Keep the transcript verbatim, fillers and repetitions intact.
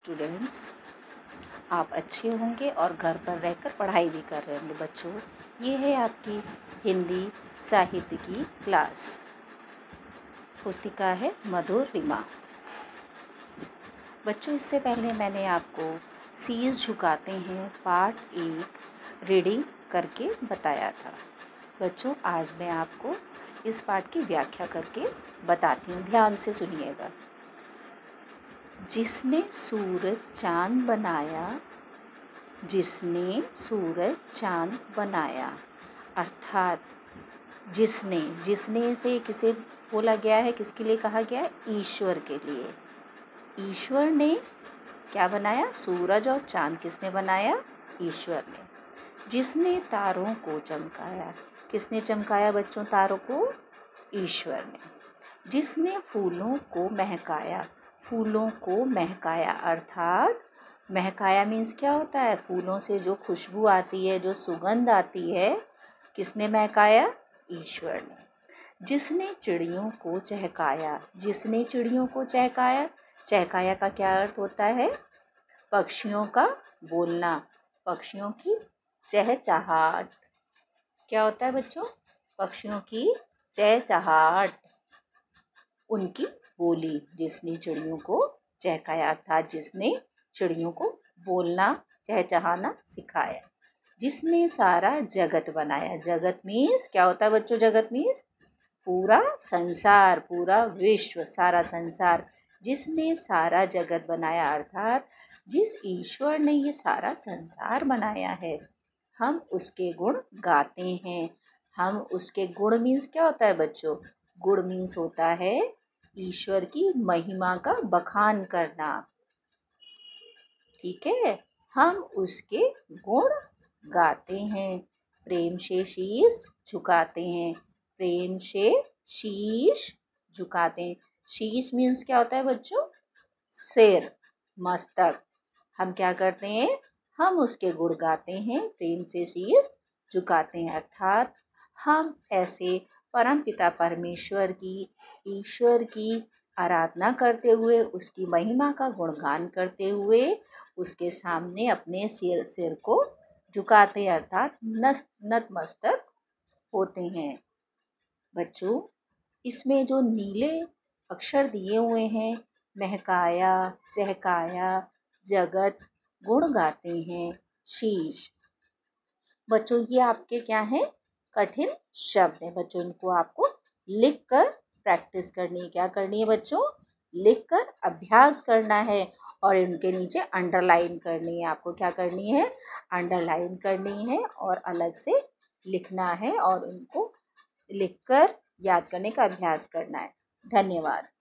Students, आप अच्छे होंगे और घर पर रहकर पढ़ाई भी कर रहे होंगे। बच्चों, ये है आपकी हिंदी साहित्य की क्लास। पुस्तिका है मधुरिमा। बच्चों, इससे पहले मैंने आपको शीश झुकाते हैं पार्ट एक रीडिंग करके बताया था। बच्चों, आज मैं आपको इस पाठ की व्याख्या करके बताती हूँ। ध्यान से सुनिएगा। जिसने सूरज चांद बनाया, जिसने सूरज चांद बनाया, अर्थात जिसने जिसने से किसे बोला गया है, किसके लिए कहा गया है? ईश्वर के लिए। ईश्वर ने क्या बनाया? सूरज और चांद। किसने बनाया? ईश्वर ने। जिसने तारों को चमकाया, किसने चमकाया बच्चों तारों को? ईश्वर ने। जिसने फूलों को महकाया, फूलों को महकाया, अर्थात महकाया मीन्स क्या होता है? फूलों से जो खुशबू आती है, जो सुगंध आती है, किसने महकाया? ईश्वर ने। जिसने चिड़ियों को चहकाया, जिसने चिड़ियों को चहकाया, चहकाया का क्या अर्थ होता है? पक्षियों का बोलना, पक्षियों की चहचहाट। क्या होता है बच्चों? पक्षियों की चहचहाट, उनकी बोली। जिसने चिड़ियों को चहकाया, अर्थात जिसने चिड़ियों को बोलना चहचहाना सिखाया। जिसने सारा जगत बनाया, जगत मीन्स क्या होता है बच्चों? जगत मीन्स पूरा संसार, पूरा विश्व, सारा संसार। जिसने सारा जगत बनाया, अर्थात जिस ईश्वर ने ये सारा संसार बनाया है, हम उसके गुण गाते हैं। हम उसके गुण मीन्स क्या होता है बच्चों? गुण मीन्स होता है ईश्वर की महिमा का बखान करना। ठीक है, हम उसके गुण गाते हैं। प्रेम से शीश झुकाते हैं, प्रेम से शीश झुकाते हैं। शीश मीन्स क्या होता है बच्चों? सिर, मस्तक। हम क्या करते हैं? हम उसके गुण गाते हैं, प्रेम से शीश झुकाते हैं, अर्थात हम ऐसे परमपिता परमेश्वर की, ईश्वर की आराधना करते हुए, उसकी महिमा का गुणगान करते हुए उसके सामने अपने सिर सिर को झुकाते हैं, अर्थात नतमस्तक होते हैं। बच्चों, इसमें जो नीले अक्षर दिए हुए हैं, महकाया, चहकाया, जगत, गुण गाते हैं, शीश। बच्चों, ये आपके क्या है? कठिन शब्द है। बच्चों, इनको आपको लिख कर प्रैक्टिस करनी है। क्या करनी है बच्चों? लिख कर अभ्यास करना है और इनके नीचे अंडरलाइन करनी है। आपको क्या करनी है? अंडरलाइन करनी है और अलग से लिखना है और इनको लिखकर याद करने का अभ्यास करना है। धन्यवाद।